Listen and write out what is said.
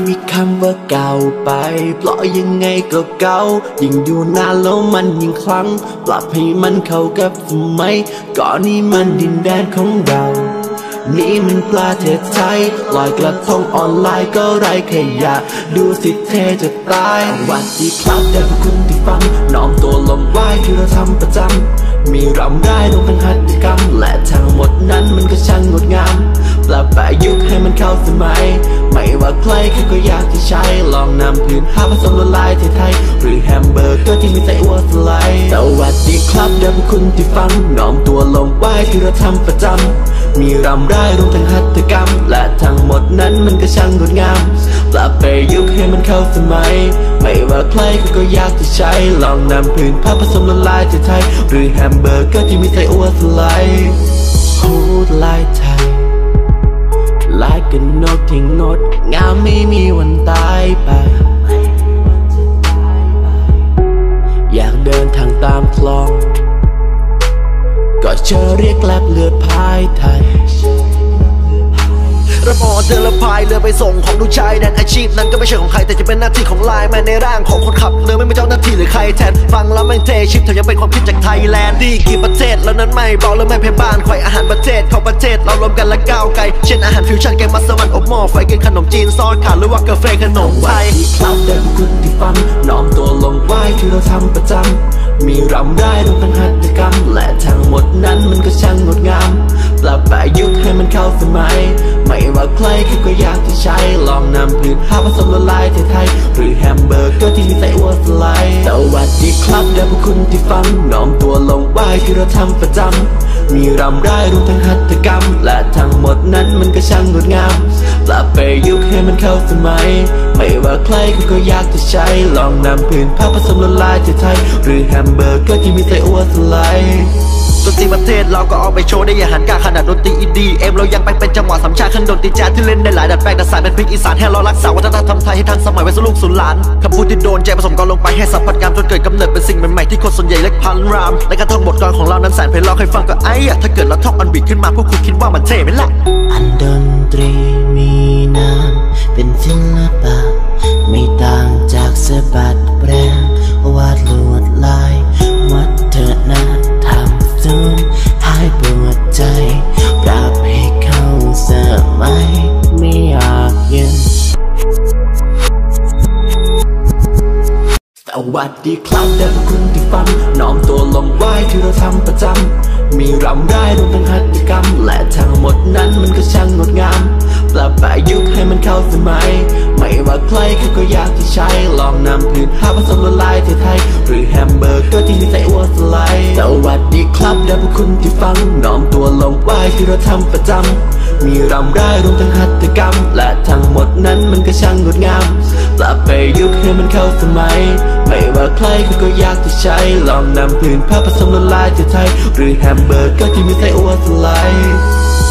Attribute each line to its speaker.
Speaker 1: มีคำว่าเก่าไปเพราะยังไงก็เก่ายิ่งอยู่นานแล้วมันยิ่งคลั่งปรับให้มันเข้ากับสมัยก่อนนี้มันดินแดนของเรานี่มันประเทศไทยลอยกระทงออนไลน์ก็ไร้ขยะดูสิเทจะตายสวัสดีครับแต่พวกคุณที่ฟังน้อมตัวลงไหว้ที่เราทำประจำมีรำได้ลงทั้งหัตถกรรมและทั้งหมดนั้นมันก็ช่างงดงามปรับประยุกต์ให้มันเข้าสมัยไม่ว่าใครเขาก็อยากที่ใช้ลองนำพื้นผ้าผสมละลายไทยหรือแฮมเบอร์เกอร์ที่มีไส้อัวสไลด์สวัสดีครับเดี๋ยวพวกคุณที่ฟังน้อมตัวลงไหว้ที่เราทำประจำมีรำได้รวมทั้งหัตถกรรมและทั้งหมดนั้นมันก็ช่างงดงามปรับประยุกต์ให้มันเข้าสมัยไม่ว่าใครเขาก็อยากที่ใช้ลองนำพื้นผ้าผสมละลายไทยหรือแฮมเบอร์เกอร์ที่มีไส้อัวสไลด์พูดลายไทยลายกันนกที่งดงามไม่มีวันตายไปอยากเดินทางตามคลองก็เชื่อเรียกแกลบเลือดพายไทย
Speaker 2: รับออเดอร์และพายเรือไปส่งของลูกชายแดนอาชีพนั้นก็ไม่ใช่ของใครแต่จะเป็นหน้าที่ของไลน์แมนในร่างของคนขับเรือไม่เป็นเจ้าหน้าที่หรือใครแทนฟังแล้วแม่งเทชิปเธอยังเป็นความคิดจากไทยแลนด์ดีกี่ประเทศแล้วนั้นไม่เบาแล้วไม่เพ่บ้านควายอาหารประเทศของประเทศเรารวมกันและก้าวไกลเช่นอาหารฟิวชั่นแกงมัสมั่นอบหม้อไฟกินขนมจีนซอสขาดหรือว่ากาแฟขนมไทย
Speaker 1: ครับแต่พวกคุณที่ฟังน้อมตัวลงไหว้ที่เราทำประจำมีรำได้รวมทั้งหัตถกรรมและทั้งหมดนั้นมันก็ช่างงดงามปรับประยุกต์ให้มันเข้าสมัยไม่ว่าใครเขาก็อยากที่ใช้ลองนำพื้นผ้าผสมละลายไทยหรือแฮมเบอร์เกอร์ที่มีไส้อัวสไลด์สวัสดีครับเดี๋ยวพวกคุณที่ฟังน้อมตัวลงไหว้ที่เราทำประจำมีรำได้รวมทั้งหัตถกรรมและทั้งหมดนั้นมันก็ช่างงดงามปรับประยุกต์ให้มันเข้าสมัยไม่ว่าใครเขาก็อยากที่ใช้ลองนำพื้นผ้าผสมละลายไทยหรือแฮมเบอร์เกอร์ที่มีไส้อัวสไลด์
Speaker 2: ดนตรีประเทศเราก็เอาไปโชว์ได้อย่างหันกล้าขนาดดนตรีEDMเรายังไปเป็นจังหวะสามชาติขึ้นดนตรีแจ๊สที่เล่นได้หลายดัดแปลงแต่สายเป็นพริกอีสานให้เรารักษาวัฒนธรรมไทยให้ทันสมัยไว้สู่ลูกสู่หลานคำพูดที่โดนใจผสมกันลงไปให้สัมผัสการจนเกิดกำเนิดเป็นสิ่งใหม่ๆที่คนส่วนใหญ่เล็กพันรามและการท่องบทกลอนของเรานั้นแสนเพลเราเคยฟังก็ไอ้ถ้าเกิดเราท่องอันบีทขึ้นมาพวกคุณคิดว่ามันเท่ไหมล่ะ
Speaker 1: อันดนตรีมีนามเป็นศิลปะไม่ต่างจากสะบัดแปลงวาดลวดลายวัฒนธรรมสูญหายปวดใจปรับให้เข้าสมัยไม่อยากยืนสวัสดีครับแต่พวกคุณที่ฟังน้อมตัวลงไหว้ที่เราทำประจำมีรำได้รวมทั้งหัตถกรรมและทั้งหมดนั้นมันก็ช่างงดงามปรับประยุกต์ให้มันเข้าสมัยไม่ว่าใครเขาก็อยากที่ใช้ลองนำพื้นผ้าผสมละลายไทยหรือแฮมเบอร์เกอร์ที่มีไส้อัวสไลด์สวัสดีครับเดี๋ยวพวกคุณที่ฟังน้อมตัวลงไหว้ที่เราทำประจำมีรำได้รวมทั้งหัตถกรรมและทั้งหมดนั้นมันก็ช่างงดงามปรับประยุกต์ให้มันเข้าสมัยไม่ว่าใครเขาก็อยากที่ใช้ลองนำพื้นผ้าผสมละลายไทยหรือแฮมเบอร์เกอร์ที่มีไส้อัวสไลด์